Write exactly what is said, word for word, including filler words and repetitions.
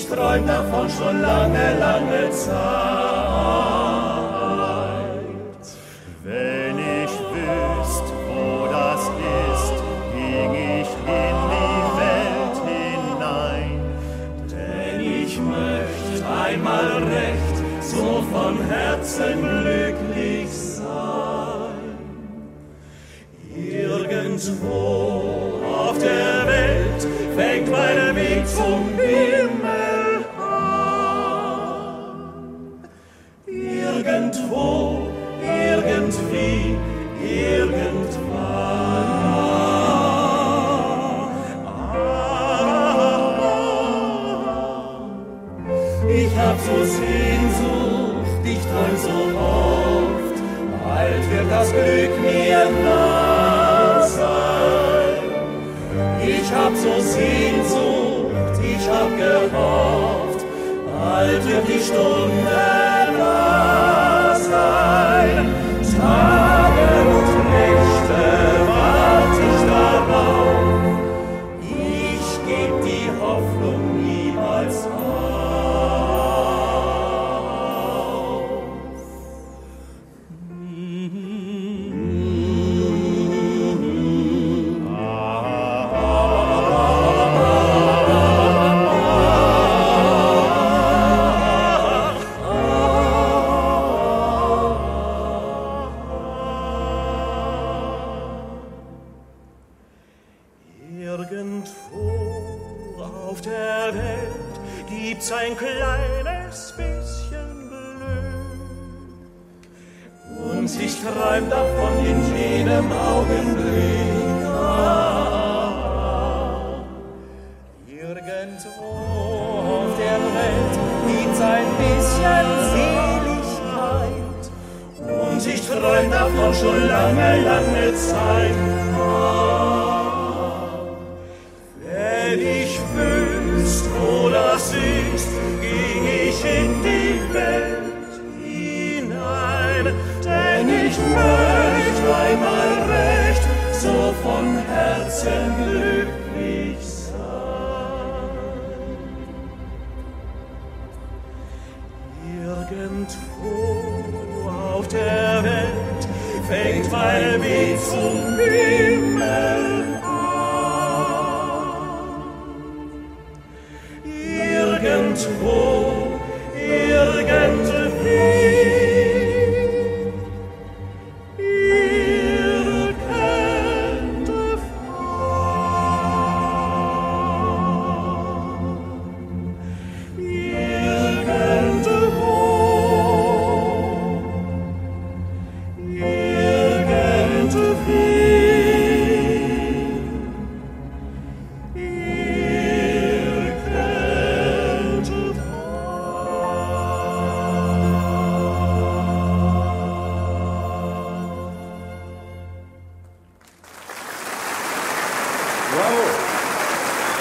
träum davon schon lange, lange Zeit. Wenn ich wüsst, wo das ist, ging ich in die Welt hinein. Denn ich möcht einmal recht so von Herzen glücklich sein. Irgendwo auf der Welt fängt mein Weg zum Himmel an. Irgendwo, irgendwie, irgendwann. Ah, ich hab so Sehnsucht, ich träum so oft, bald wird das Glück mir nah sein. Ich hab so Sehnsucht, ich hab gehofft, bald wird die Stunde da sein. Tage und Nächte wart ich darauf, ich geb die Hoffnung niemals auf. Irgendwo auf der Welt gibt's ein kleines bisschen Glück und ich träum davon in jedem Augenblick. Ah, irgendwo auf der Welt gibt's ein bisschen Seligkeit und ich träum davon schon lange, lange Zeit. Ah, wenn ich wüsst, wo das ist, ging ich in die Welt hinein. Denn ich möcht einmal recht so von Herzen glücklich sein. Irgendwo auf der Welt fängt mein Weg zum Himmel irgendwo, irgendwie, irgendwann, irgendwo, Bravo!